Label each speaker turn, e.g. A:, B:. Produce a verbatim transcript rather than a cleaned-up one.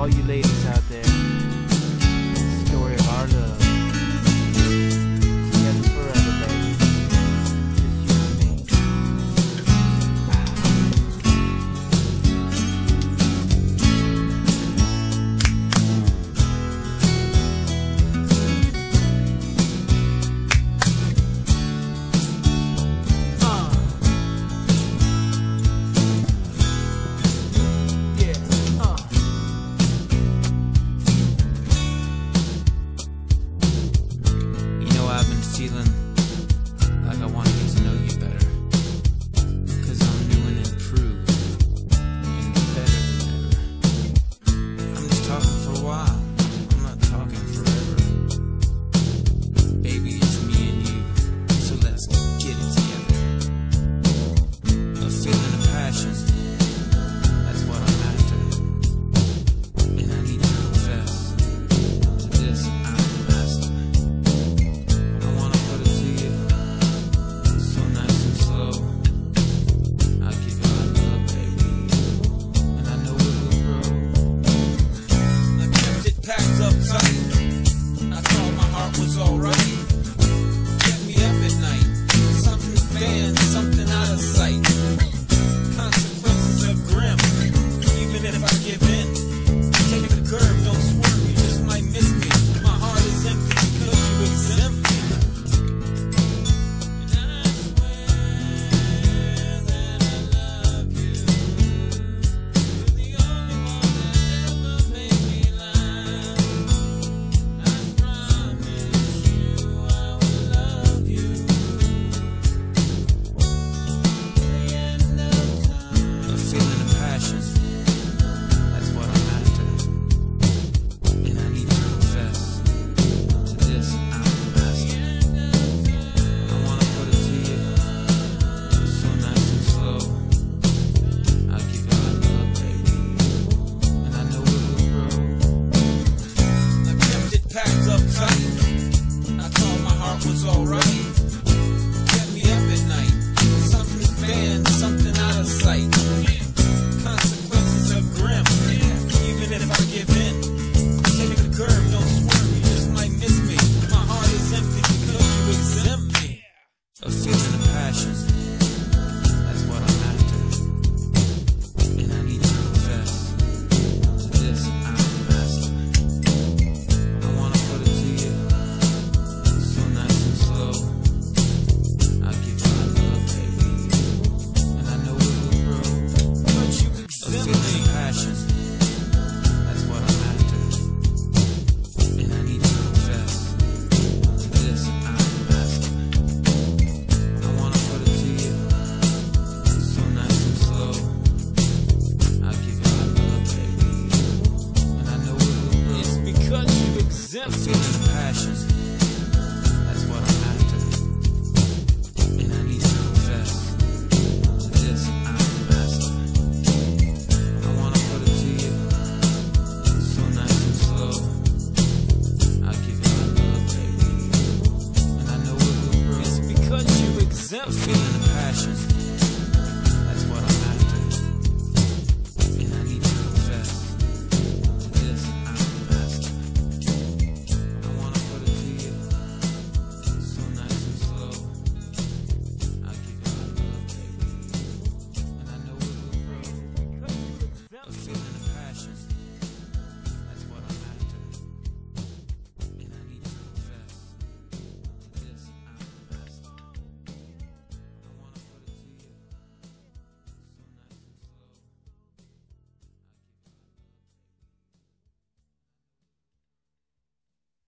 A: all you ladies out there. It's the story of our love. Together forever, baby. Just you and me. Uh. Yeah. Uh. You know, I've been feeling like I want to get to know you better, 'cause I'm new and improved and better than ever. I'm just talking for a while, I'm not talking forever. Baby, it's me and you, so let's get it together. A feeling of passion, that's what I'm after. And I need to confess, to this I'm a master. I wanna put it to you, so nice and slow. I'll give you my love, baby, and I know it will grow. I kept it packed up tight.